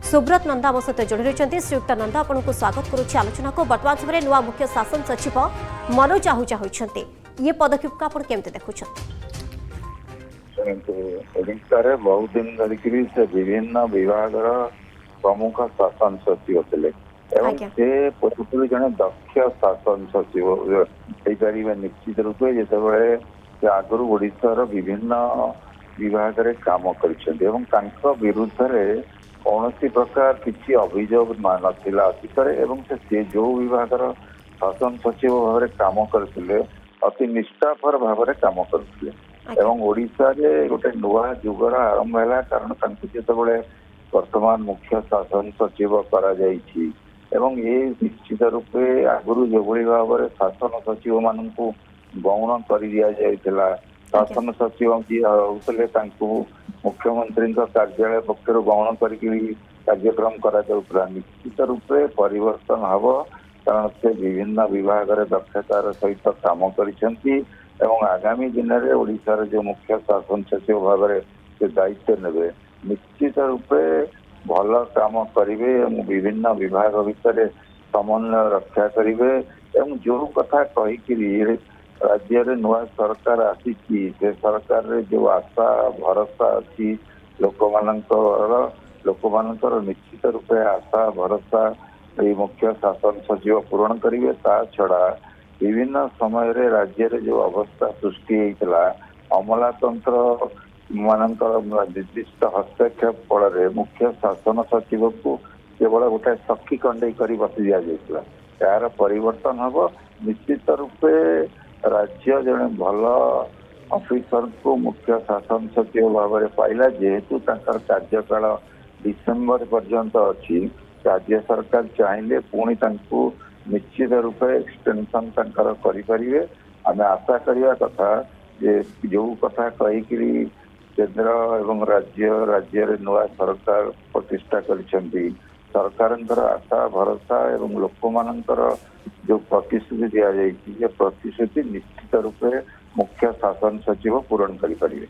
सुब्रत नंदा आम सहित जोड़ी रही श्रीयुक्त नंदा आपको स्वागत करुच्ची आलोचना को वर्तमान समय नुआ मुख्य शासन सचिव मनोज आहूजा होती ये पदक्षेप को आप केमती देखुं? ओडिशा बहुत दिन धरिक से विभिन्न विभाग प्रमुख शासन सचिव थे से पूर्व जड़े दक्ष शासन सचिव हो पारे निश्चित रूपे जिते आगुरी ओडिशार विभिन्न विभाग काम कर विरुद्ध कौन प्रकार किसी अभियोग नाला अतीत से जो विभाग शासन सचिव भाव में काम करते अति निष्ठापर भाव में काम करते ओडिशा गोटे नुआ जुगर आरंभ है कारण जिते वर्तमान मुख्य शासन सचिव करा ये निश्चित रूपे आगुरी जो भाव में शासन सचिव मान गौण कर दि जाता शासन सचिव जी होते मुख्यमंत्री कार्यालय पक्षर गौण कर कार्यक्रम करा निश्चित रूपे परिवर्तन हम कारण से विभिन्न विभाग दक्षतार सहित काम कर आगामी दिन में ओडिशार जो मुख्य शासन सचिव भाव में से दायित्व ने निश्चित रूपे भल काम करेंगे विभिन्न विभाग भितर समन्वय रक्षा करेंगे जो कथा कहीकि राज्य रे नुआ सरकार आसी से सरकार रे जो आशा भरोसा अच्छी लोक मानकर निश्चित रूपे आशा भरोसा ये मुख्य शासन सचिव पूरण करेंगे ता छड़ा विभिन्न समय रे राज्य रे जो अवस्था सृष्टि होता अमलातंत्र मानकर निर्दिष्ट हस्तक्षेप फल मुख्य शासन सचिव को केवल गोटे सखी कंडे कर बसी दि यार परिवर्तन हम निश्चित रूपे राज्य जड़े भल ऑफिसर को मुख्य शासन सचिव भाव में पाइला जेहेतु कार्यकाल डिसेम्बर पर्यंत अच्छी राज्य सरकार चाहिए पुणी निश्चित रूपे एक्सटेंशन करें आम आशा करवा कथा जो कथा कहीकि केंद्र एवं राज्य नुआ सरकार प्रतिष्ठा करिसेंती सरकार आशा भरोसा एवं लोक मानकर जो प्रतिश्रुति दि जाए प्रतिश्रुति निश्चित रूपे मुख्य शासन सचिव पूरण करें।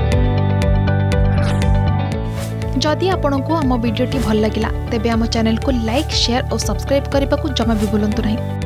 जदि आपंक आम भिडी भल लगा तेब आम चैनल को लाइक शेयर और सब्सक्राइब करने को जमा भी भूलु नहीं।